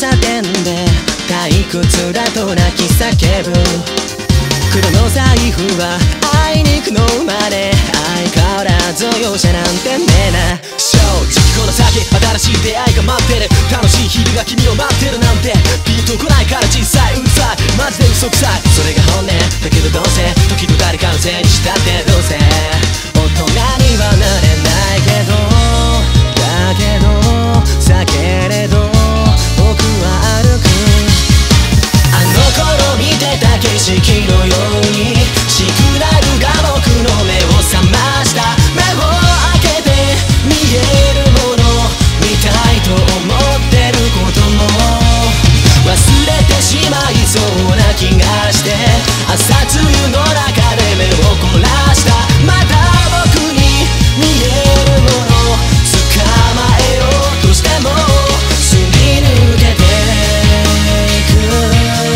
差点で退屈だと泣き叫ぶ黒の財布はあいにくの生まれ相変わらず容赦なんてねえな正直この先新しい出会いが待ってる楽しい日々が君を待ってるなんてピンとこないから実際うるさいマジで嘘くさいそれが本音だけどどうせ時々誰かのせいにしたってどうせ大人にはなれないけどだけどさけれど僕は歩くあの頃見てた景色のようにシグナルが僕の目を覚ました目を開けて見えるもの見たいと思ってることも忘れてしまいそうな気がして朝露の中で目を凝らしたまた僕に見えるもの捕まえようとしてもすり抜けていく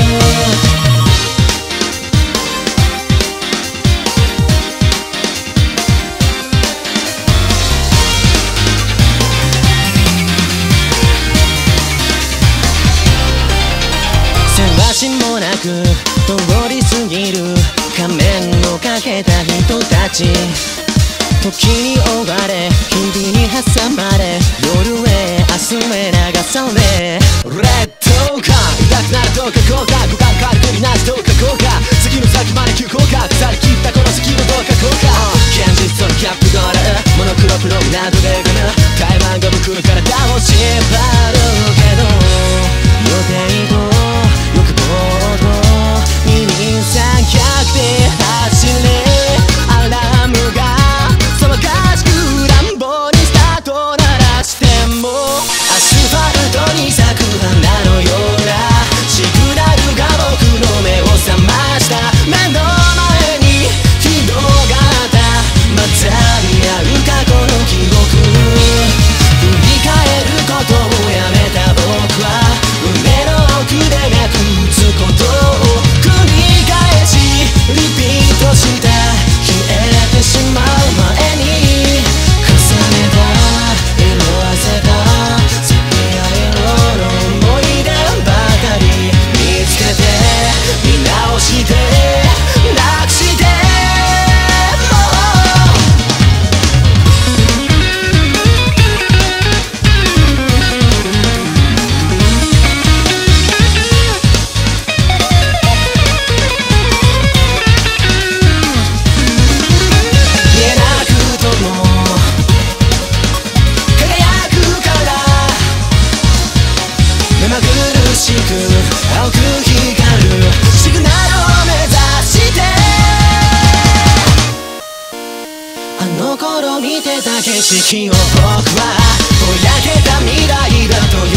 せわしもなく通り過ぎる仮面をかけた人たち時に追われ日々に挟まれ夜へ明日へ流されレッドカー痛くなるどうかこうか五感軽くになしどうかこうか次の先まで急降下腐り切ったこの先のどうかこうか現実とのキャップゴールモノクロプロムなどで組むタイマンが僕の体を縛るけど予定と欲望と二人三脚で走れアラームが騒がしく乱暴にスタート鳴らしてもアスファルトに咲く花のようなシグナルが僕の目を覚ました目の前に広がったまたに合う過去の記憶振り返ることをやめた僕は胸の奥で脈打つことを繰り返しリピートした消えてしまう前に重ねた色あせたセピア色の思い出ばかり見つけて見直してなくして青く光るシグナルを目指してあの頃見てた景色を僕はぼやけた未来だと